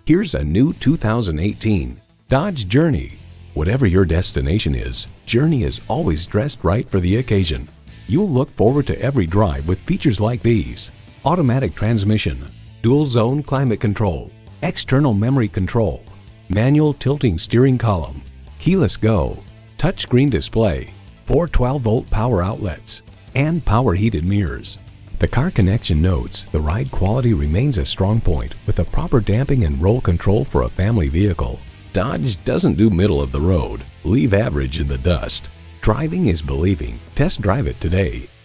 Here's a new 2018 Dodge Journey. Whatever your destination is, Journey is always dressed right for the occasion. You'll look forward to every drive with features like these: automatic transmission, dual zone climate control, external memory control, manual tilting steering column, keyless go, touchscreen display, 4 12-volt power outlets, and power heated mirrors. The Car Connection notes the ride quality remains a strong point with a proper damping and roll control for a family vehicle. Dodge doesn't do middle of the road. Leave average in the dust. Driving is believing. Test drive it today.